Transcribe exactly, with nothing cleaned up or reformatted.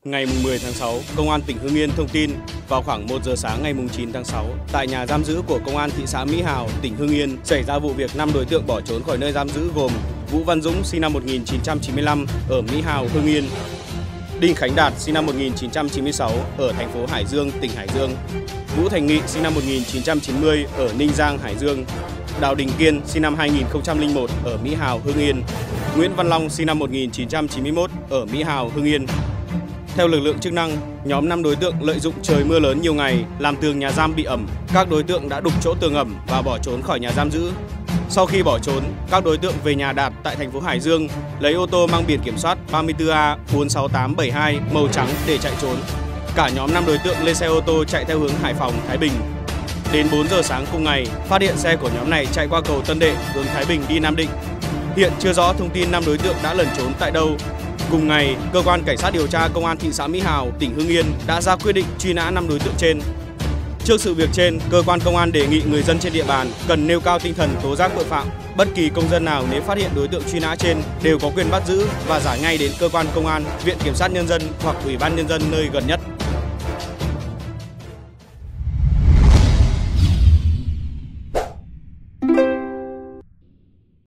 Ngày mười tháng sáu, Công an tỉnh Hưng Yên thông tin vào khoảng một giờ sáng ngày chín tháng sáu, tại nhà giam giữ của Công an thị xã Mỹ Hào, tỉnh Hưng Yên xảy ra vụ việc năm đối tượng bỏ trốn khỏi nơi giam giữ gồm Vũ Văn Dũng sinh năm một nghìn chín trăm chín mươi lăm ở Mỹ Hào, Hưng Yên, Đinh Khánh Đạt sinh năm một nghìn chín trăm chín mươi sáu ở thành phố Hải Dương, tỉnh Hải Dương, Vũ Thành Nghị sinh năm một nghìn chín trăm chín mươi ở Ninh Giang, Hải Dương, Đào Đình Kiên sinh năm hai nghìn không trăm lẻ một ở Mỹ Hào, Hưng Yên, Nguyễn Văn Long sinh năm một nghìn chín trăm chín mươi mốt ở Mỹ Hào, Hưng Yên. Theo lực lượng chức năng, nhóm năm đối tượng lợi dụng trời mưa lớn nhiều ngày làm tường nhà giam bị ẩm. Các đối tượng đã đục chỗ tường ẩm và bỏ trốn khỏi nhà giam giữ. Sau khi bỏ trốn, các đối tượng về nhà Đạt tại thành phố Hải Dương lấy ô tô mang biển kiểm soát ba mươi tư A bốn sáu tám bảy hai màu trắng để chạy trốn. Cả nhóm năm đối tượng lên xe ô tô chạy theo hướng Hải Phòng, Thái Bình. Đến bốn giờ sáng cùng ngày, phát hiện xe của nhóm này chạy qua cầu Tân Đệ hướng Thái Bình đi Nam Định. Hiện chưa rõ thông tin năm đối tượng đã lẩn trốn tại đâu. Cùng ngày, cơ quan cảnh sát điều tra Công an thị xã Mỹ Hào, tỉnh Hưng Yên đã ra quyết định truy nã năm đối tượng trên. Trước sự việc trên, cơ quan công an đề nghị người dân trên địa bàn cần nêu cao tinh thần tố giác tội phạm. Bất kỳ công dân nào nếu phát hiện đối tượng truy nã trên đều có quyền bắt giữ và giải ngay đến cơ quan công an, viện kiểm sát nhân dân hoặc ủy ban nhân dân nơi gần nhất.